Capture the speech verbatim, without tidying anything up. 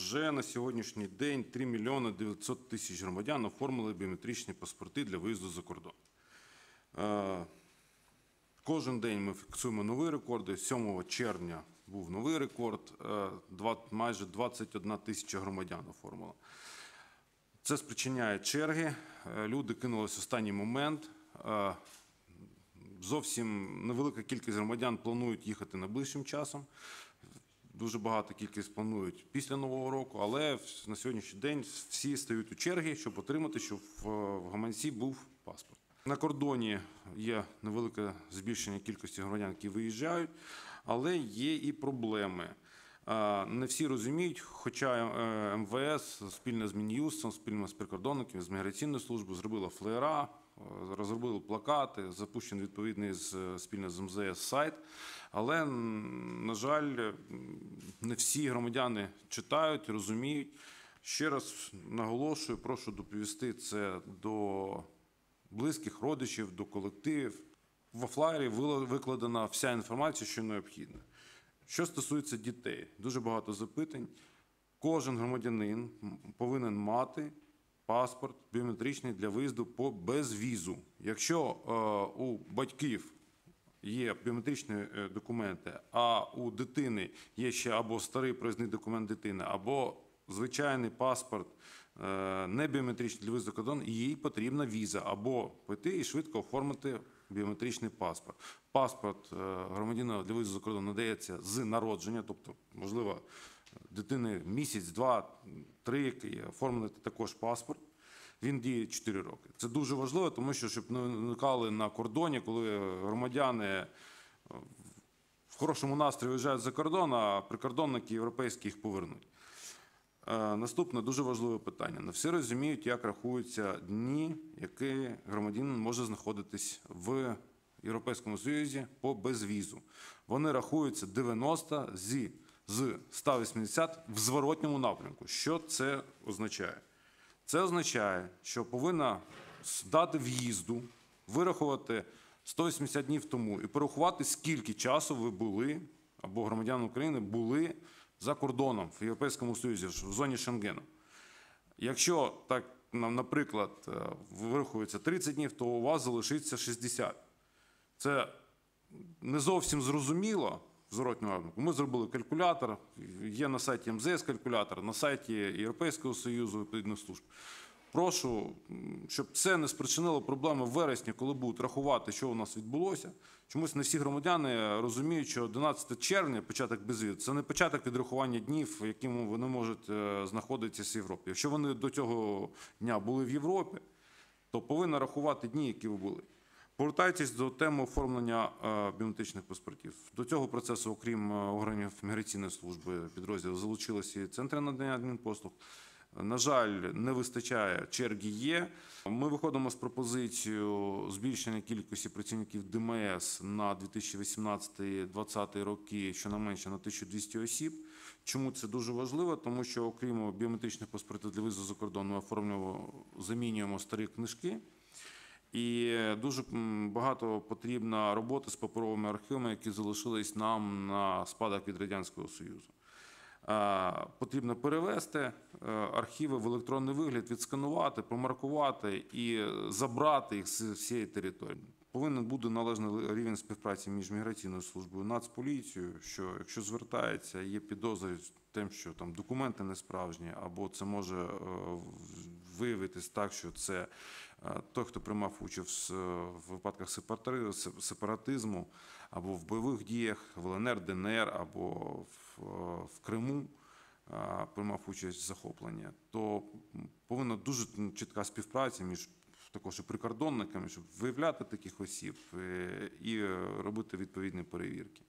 вже на сьогоднішній день три мільйони дев'ятсот тисяч громадян оформили біометричні паспорти для виїзду за кордон. Кожен день ми фіксуємо нові рекорди. сьомого червня був новий рекорд, майже двадцять одна тисяча громадян оформило. Це спричиняє черги, люди кинулись в останній момент. Зовсім невелика кількість громадян планують їхати найближчим часом. Дуже багато кількість планують після Нового року, але на сьогоднішній день всі стають у черги, щоб отримати, щоб в гаманці був паспорт. На кордоні є невелике збільшення кількості громадян, які виїжджають, але є і проблеми. Не всі розуміють, хоча ем ве ес спільно з Мін'юстом, спільно з прикордонниками, з міграційною службою зробила флеєра, розробили плакати, запущений відповідний спільно з ем зе ес сайт. Але, на жаль, не всі громадяни читають, розуміють. Ще раз наголошую, прошу доповісти це до близьких, родичів, до колективів. В флаєрі викладена вся інформація, що необхідна. Що стосується дітей, дуже багато запитань. Кожен громадянин повинен мати паспорт біометричний для виїзду по безвізу. Якщо е, у батьків є біометричні документи, а у дитини є ще або старий проїзний документ дитини, або звичайний паспорт е, не біометричний для виїзду за кордон, їй потрібна віза, або піти і швидко оформити біометричний паспорт. Паспорт громадянина для виїзду за кордон надається з народження, тобто, можливо, дитини місяць, два, три, оформити також паспорт. Він діє чотири роки. Це дуже важливо, тому що, щоб не виникали на кордоні, коли громадяни в хорошому настрої виїжджають за кордон, а прикордонники європейські їх повернуть. Наступне дуже важливе питання. Не всі розуміють, як рахуються дні, які громадянин може знаходитись в Європейському Союзі по безвізу. Вони рахуються дев'яносто зі, з ста вісімдесят в зворотньому напрямку. Що це означає? Це означає, що повинна дати в'їзду, вирахувати сто вісімдесят днів тому і порахувати, скільки часу ви були, або громадяни України були за кордоном в Європейському Союзі, в зоні Шенгену. Якщо, так, наприклад, вирахується тридцять днів, то у вас залишиться шістдесят. Це не зовсім зрозуміло в зворотньому напрямку. Ми зробили калькулятор, є на сайті ем зе ес калькулятор, на сайті Європейського Союзу відповідних служб. Прошу, щоб це не спричинило проблеми в вересні, коли будуть рахувати, що у нас відбулося. Чомусь не всі громадяни розуміють, що одинадцятого червня, початок безвізу, це не початок відрахування днів, якими вони можуть знаходитися в Європі. Якщо вони до цього дня були в Європі, то повинні рахувати дні, які ви були. Повертаючись до теми оформлення біометричних паспортів. До цього процесу, окрім органів міграційної служби, підрозділів, залучилися і центри надання адмінпослуг. На жаль, не вистачає, черги є. Ми виходимо з пропозицією збільшення кількості працівників де ем е ес на дві тисячі вісімнадцятий - двадцятий роки щонайменше на тисячу двісті осіб. Чому це дуже важливо? Тому що, окрім біометричних паспортів для виїзду за кордон, ми оформлюємо, замінюємо старі книжки. І дуже багато потрібна робота з паперовими архівами, які залишились нам на спадок від Радянського Союзу. Потрібно перевести архіви в електронний вигляд, відсканувати, промаркувати і забрати їх з всієї території. Повинен бути належний рівень співпраці між міграційною службою, Нацполіцією, що якщо звертається, є підозри тим, що там документи не справжні, або це може виявитись так, що це той, хто приймав участь в випадках сепаратизму, або в бойових діях в ел ен ер, де ен ер, або в Криму приймав участь в захопленні, то повинна дуже чітка співпраця між також і прикордонниками, щоб виявляти таких осіб і робити відповідні перевірки.